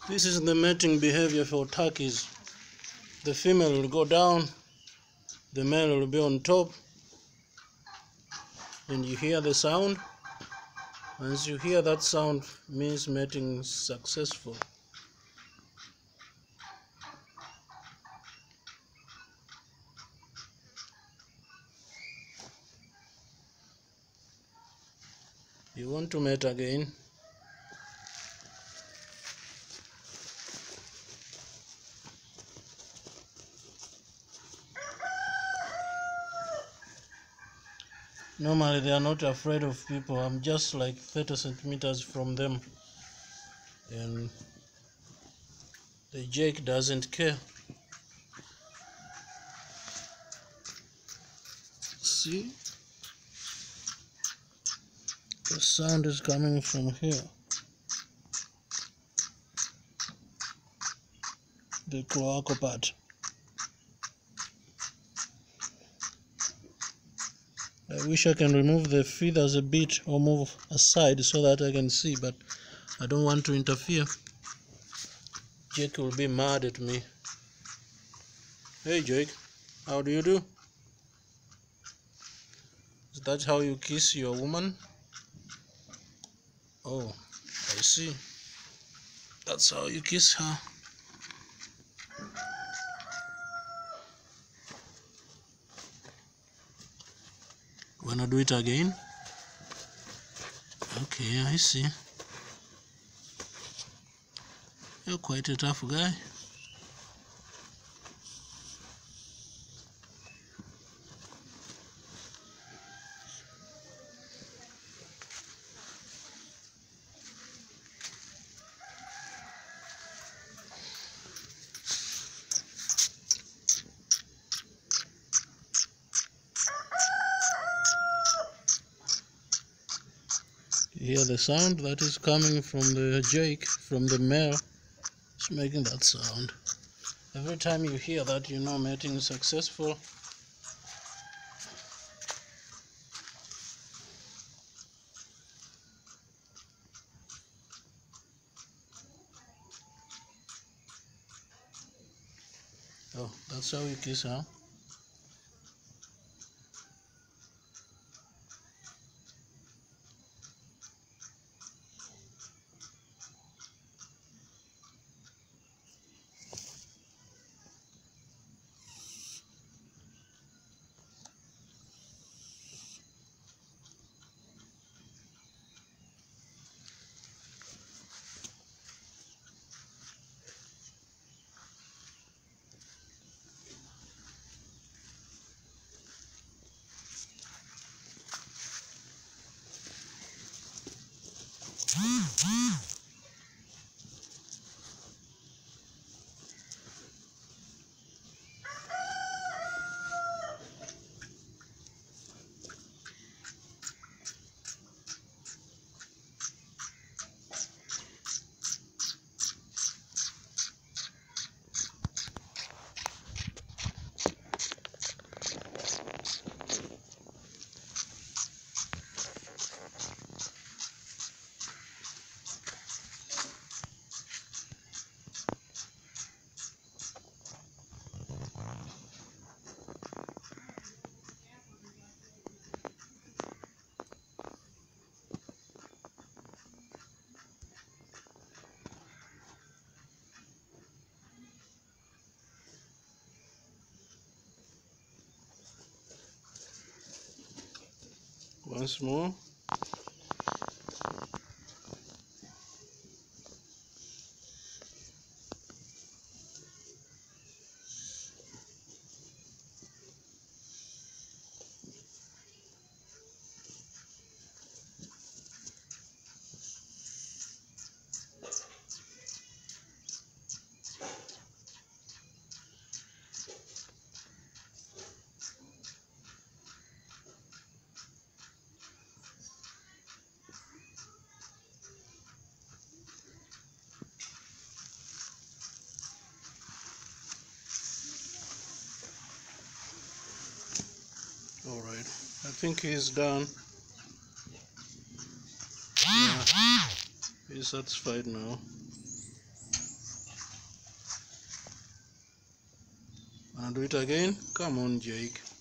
This is the mating behavior for turkeys. The female will go down, the male will be on top, and you hear the sound. Once you hear that sound, means mating is successful. You want to mate again. Normally they are not afraid of people. I'm just like 30 centimeters from them, and the jake doesn't care. See? The sound is coming from here. The cloacal part. I wish I can remove the feathers a bit or move aside so that I can see, but I don't want to interfere. Jake will be mad at me. Hey Jake, how do you do? Is that how you kiss your woman? Oh, I see. That's how you kiss her. Wanna do it again? Okay, I see. You're quite a tough guy. You hear the sound that is coming from the jake, from the male. It's making that sound. Every time you hear that, you know mating is successful. Oh, that's how you kiss, huh? Once more. Alright, I think he's done. Yeah, he's satisfied now. Wanna do it again? Come on, Jake.